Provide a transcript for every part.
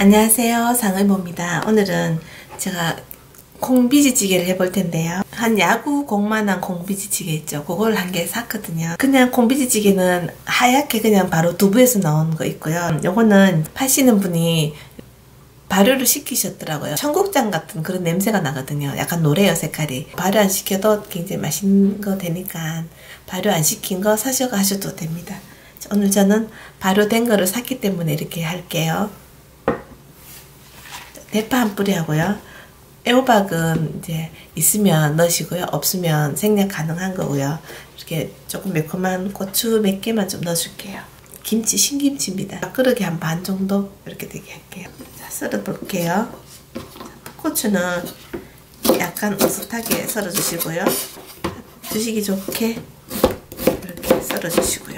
안녕하세요, 상의모입니다. 오늘은 제가 콩비지찌개를 해볼 텐데요. 한 야구공만한 콩비지찌개 있죠. 그걸 한 개 샀거든요. 그냥 콩비지찌개는 하얗게 그냥 바로 두부에서 나온 거 있고요. 요거는 파시는 분이 발효를 시키셨더라고요. 청국장 같은 그런 냄새가 나거든요. 약간 노래요, 색깔이. 발효 안 시켜도 굉장히 맛있는 거 되니까 발효 안 시킨 거 사셔가셔도 됩니다. 오늘 저는 발효된 거를 샀기 때문에 이렇게 할게요. 대파 한 뿌리 하고요. 애호박은 이제 있으면 넣으시고요. 없으면 생략 가능한 거고요. 이렇게 조금 매콤한 고추 몇 개만 좀 넣어줄게요. 김치, 신김치입니다. 밥그릇에 한 반 정도 이렇게 되게 할게요. 자, 썰어 볼게요. 고추는 약간 어슷하게 썰어 주시고요. 드시기 좋게 이렇게 썰어 주시고요.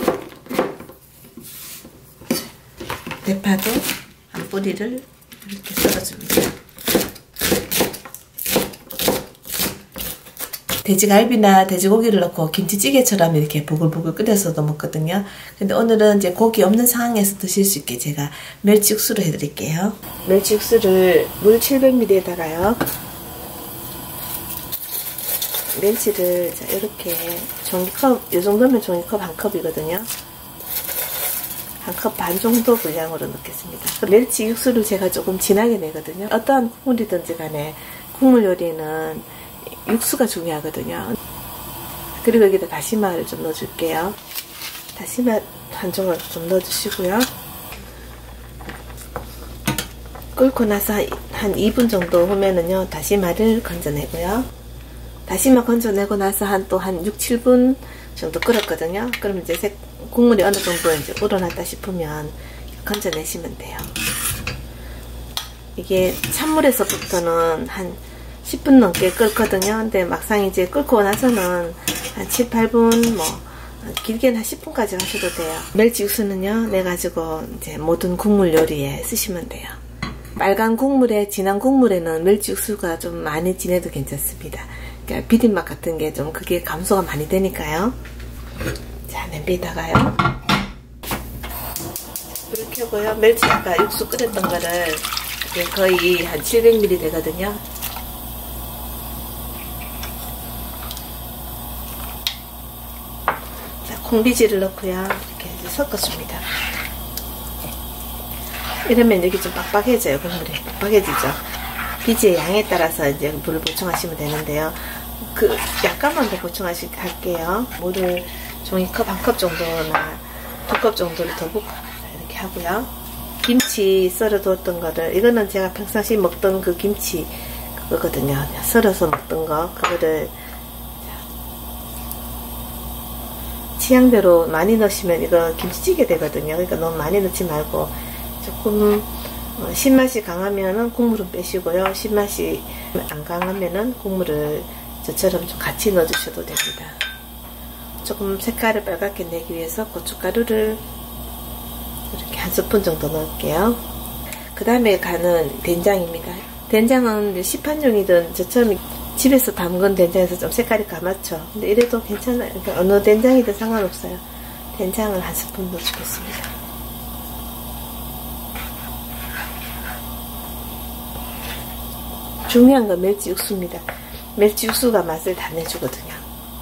대파도 한 뿌리를 이렇게 썰어줍니다. 돼지갈비나 돼지고기를 넣고 김치찌개처럼 이렇게 보글보글 끓여서도 먹거든요. 근데 오늘은 이제 고기 없는 상황에서 드실 수 있게 제가 멸치 육수를 해드릴게요. 멸치 육수를 물 700ml에다가요. 멸치를 자, 이렇게 종이컵, 이 정도면 종이컵 한 컵이거든요. 한 컵 반 정도 분량으로 넣겠습니다. 멸치 육수를 제가 조금 진하게 내거든요. 어떠한 국물이든지 간에 국물 요리는 육수가 중요하거든요. 그리고 여기다 다시마를 좀 넣어줄게요. 다시마 한 조각 좀 넣어주시고요. 끓고 나서 한 2분 정도 후면은요, 다시마를 건져내고요. 다시마 건져내고 나서 또 한 6, 7분 정도 끓였거든요. 그럼 이제 국물이 어느 정도 이제 우러났다 싶으면 건져내시면 돼요. 이게 찬물에서부터는 한 10분 넘게 끓거든요. 근데 막상 이제 끓고 나서는 한 7, 8분, 길게는 한 10분까지 하셔도 돼요. 멸치 육수는요, 내가지고 이제 모든 국물 요리에 쓰시면 돼요. 빨간 국물에, 진한 국물에는 멸치 육수가 좀 많이 진해도 괜찮습니다. 그러니까 비린맛 같은 게 좀 그게 감소가 많이 되니까요. 자, 냄비에다가요. 불을 켜고요. 멸치 아까 육수 끓였던 거를 거의 한 700ml 되거든요. 콩비지를 넣고요. 이렇게 섞어줍니다. 이러면 여기 좀 빡빡해져요. 국물이 빡빡해지죠. 비지의 양에 따라서 이제 물을 보충하시면 되는데요. 약간만 더 보충할게요. 물을 종이컵 한 컵 정도나 2컵 정도를 더 붓고 이렇게 하고요. 김치 썰어두었던 거를, 이거는 제가 평상시 먹던 그 김치 그거거든요. 썰어서 먹던 거, 그거를 취향대로 많이 넣으시면 이거 김치찌개 되거든요. 그러니까 너무 많이 넣지 말고 조금 신맛이 강하면은 국물은 빼시고요. 신맛이 안 강하면은 국물을 저처럼 좀 같이 넣어주셔도 됩니다. 조금 색깔을 빨갛게 내기 위해서 고춧가루를 이렇게 한 스푼 정도 넣을게요. 그 다음에 간은 된장입니다. 된장은 시판용이든 저처럼 집에서 담근 된장에서 좀 색깔이 까맣죠. 근데 이래도 괜찮아요. 그러니까 어느 된장이든 상관없어요. 된장을 한 스푼 넣어주겠습니다. 중요한 건 멸치 육수입니다. 멸치 육수가 맛을 다 내주거든요.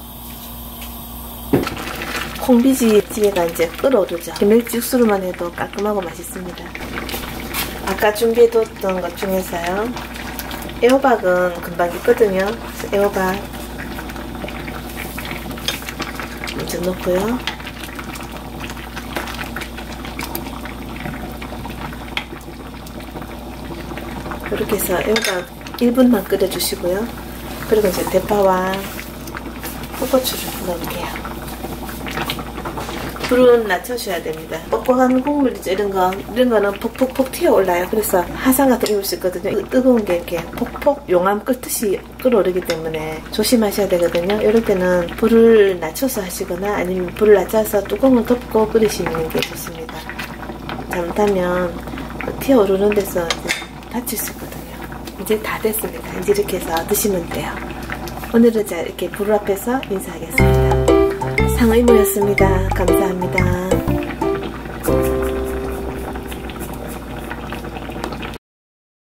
콩비지찌개가 이제 끓어오르죠. 멸치 육수로만 해도 깔끔하고 맛있습니다. 아까 준비해뒀던 것 중에서요, 애호박은 금방 익거든요. 그래서 애호박 먼저 넣고요. 이렇게 해서 애호박 1분만 끓여주시고요. 그리고 이제 대파와 풋고추를 넣을게요. 불은 낮춰셔야 됩니다. 뻑뻑한 국물이죠. 이런 거는 폭폭폭 튀어올라요. 그래서 화상 같은 입을 수 있거든요. 뜨거운 게 이렇게 폭폭 용암 끓듯이 끓어오르기 때문에 조심하셔야 되거든요. 이럴 때는 불을 낮춰서 하시거나 아니면 불을 낮춰서 뚜껑을 덮고 끓이시는 게 좋습니다. 잘못하면 튀어오르는 데서 다칠 수 있거든요. 이제 다 됐습니다. 이제 이렇게 해서 드시면 돼요. 오늘은 자 이렇게 불 앞에서 인사하겠습니다. 상의모였습니다. 감사합니다.